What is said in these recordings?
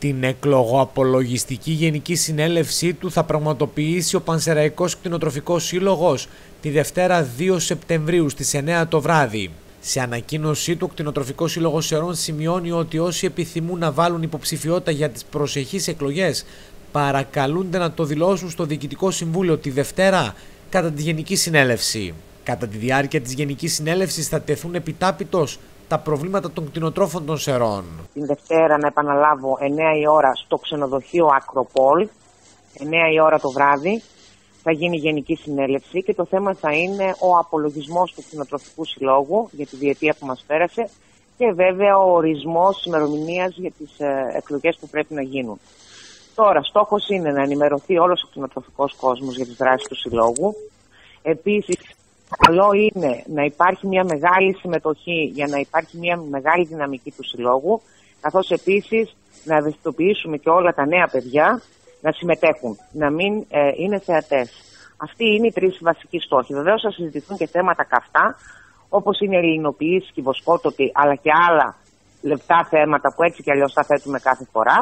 Την εκλογοαπολογιστική γενική συνέλευσή του θα πραγματοποιήσει ο Πανσεραϊκός Κτηνοτροφικός Σύλλογος τη Δευτέρα 2 Σεπτεμβρίου στις 9 το βράδυ. Σε ανακοίνωσή του, ο Κτηνοτροφικός Σύλλογος Σερών σημειώνει ότι όσοι επιθυμούν να βάλουν υποψηφιότητα για τις προσεχείς εκλογές παρακαλούνται να το δηλώσουν στο Διοικητικό Συμβούλιο τη Δευτέρα κατά τη Γενική Συνέλευση. Κατά τη διάρκεια της Γενικής Συνέλευσης θα τεθούν επιτάπητος τα προβλήματα των κτηνοτρόφων των Σερών. Την Δευτέρα, να επαναλάβω, 9 η ώρα στο ξενοδοχείο Ακροπόλ, 9 η ώρα το βράδυ, θα γίνει Γενική Συνέλευση και το θέμα θα είναι ο απολογισμός του Κτηνοτροφικού Συλλόγου για τη διετία που μας πέρασε και βέβαια ο ορισμός ημερομηνίας για τις εκλογές που πρέπει να γίνουν. Τώρα, στόχος είναι να ενημερωθεί όλος ο κτηνοτροφικός κόσμος για τις δράσεις του Συλλόγου. Επίσης, καλό είναι να υπάρχει μια μεγάλη συμμετοχή για να υπάρχει μια μεγάλη δυναμική του Συλλόγου, καθώς επίσης να ευαισθητοποιήσουμε και όλα τα νέα παιδιά να συμμετέχουν, να μην είναι θεατές. Αυτοί είναι οι τρεις βασικοί στόχοι. Βεβαίως θα συζητηθούν και θέματα καυτά, όπως είναι η ελληνοποίηση, η βοσκότοπη, αλλά και άλλα λεπτά θέματα που έτσι κι αλλιώς θα θέτουμε κάθε φορά.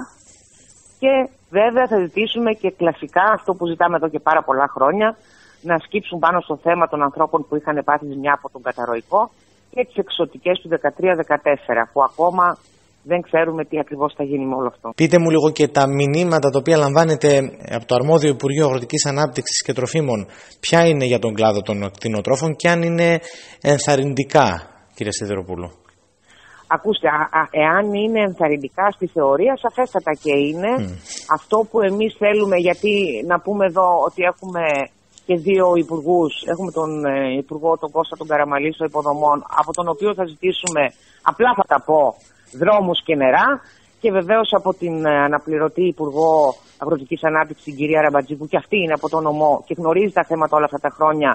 Και βέβαια θα ζητήσουμε και κλασικά αυτό που ζητάμε εδώ και πάρα πολλά χρόνια, να σκύψουν πάνω στο θέμα των ανθρώπων που είχαν πάθει ζημιά από τον καταρροϊκό και τις εξωτικές του 13-14, που ακόμα δεν ξέρουμε τι ακριβώς θα γίνει με όλο αυτό. Πείτε μου λίγο και τα μηνύματα τα οποία λαμβάνετε από το αρμόδιο Υπουργείο Αγροτικής Ανάπτυξης και Τροφίμων, ποια είναι για τον κλάδο των κτηνοτρόφων και αν είναι ενθαρρυντικά, κύριε Σιδηροπούλου. Ακούστε, εάν είναι ενθαρρυντικά στη θεωρία, σαφέστατα και είναι. Αυτό που εμείς θέλουμε, γιατί να πούμε εδώ ότι έχουμε και δύο υπουργούς, έχουμε τον υπουργό τον Κώστα τον Καραμαλή υποδομών, από τον οποίο θα ζητήσουμε, απλά θα τα πω, δρόμους και νερά, και βεβαίως από την αναπληρωτή Υπουργό Αγροτικής Ανάπτυξης, την κυρία Ραμπατζή, που και αυτή είναι από το νομό και γνωρίζει τα θέματα όλα αυτά τα χρόνια.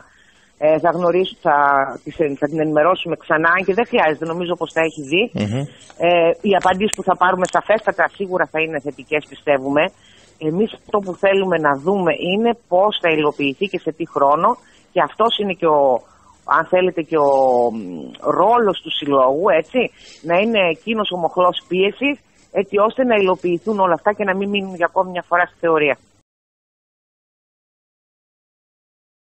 Θα την ενημερώσουμε ξανά και δεν χρειάζεται, νομίζω πως τα έχει δει. Οι απαντήσεις που θα πάρουμε σαφέστατα σίγουρα θα είναι θετικές, πιστεύουμε. Εμείς αυτό που θέλουμε να δούμε είναι πώς θα υλοποιηθεί και σε τι χρόνο, και αυτός είναι και αν θέλετε και ο ρόλος του Συλλόγου, έτσι, να είναι εκείνος ο μοχλός πίεσης, έτσι ώστε να υλοποιηθούν όλα αυτά και να μην μείνουν για ακόμη μια φορά στη θεωρία.